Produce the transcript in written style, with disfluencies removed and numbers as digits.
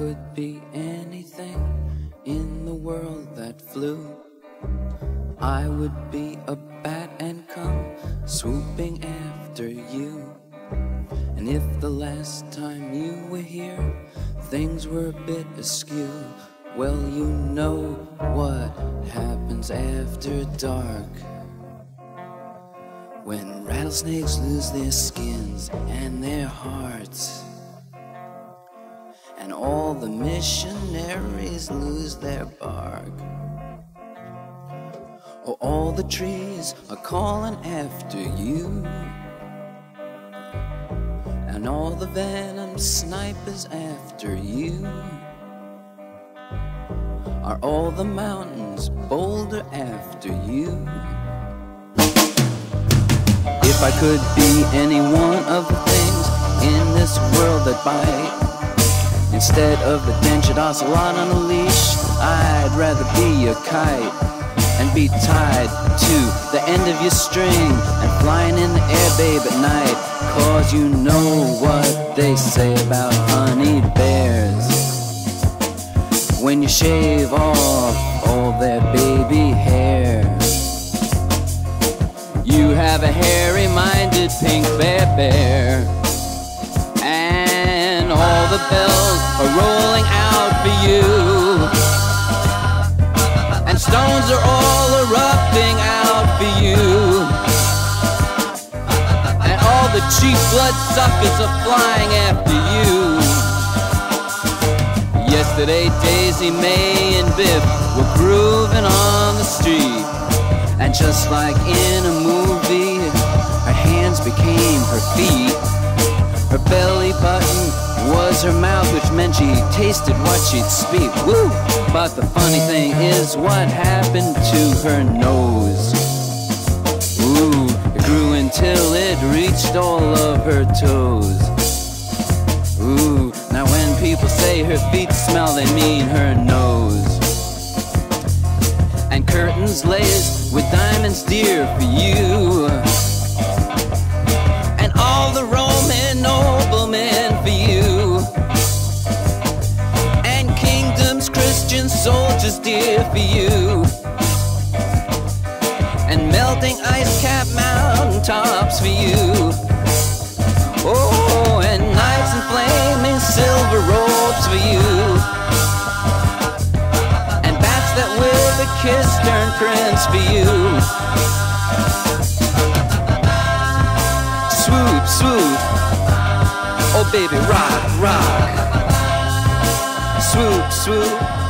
could be anything in the world that flew, I would be a bat and come swooping after you. And if the last time you were here things were a bit askew, well, you know what happens after dark, when rattlesnakes lose their skins and their hearts, and all the missionaries lose their bark. Oh, all the trees are calling after you, and all the venom snipers after you. Are all the mountains bolder after you? If I could be any one of the things in this world that bite, instead of the dentured ocelot on a leash, I'd rather be a kite and be tied to the end of your string and flying in the air, babe, at night. 'Cause you know what they say about honey bears, when you shave off all their baby hair, you have a hairy-minded pink bear, and all the bells are rolling out for you, and stones are all erupting out for you, and all the cheap bloodsuckers are flying after you. Yesterday, Daisy May and Biff were grooving on the street, and just like in a movie, her hands became her feet. Her belly button was her mouth, which meant she tasted what she'd speak. Woo! But the funny thing is, what happened to her nose? Ooh, it grew until it reached all of her toes. Ooh, now when people say her feet smell, they mean her nose. And curtains laced with diamonds dear for you, and all the Roman noblemen for you, and kingdoms, Christian soldiers dear for you, and melting ice-capped mountain tops for you. Oh, and knights in flaming silver robes for you, and bats that with a kiss turn prince for you. Swoop, swoop, oh baby, rock, rock. Swoop, swoop.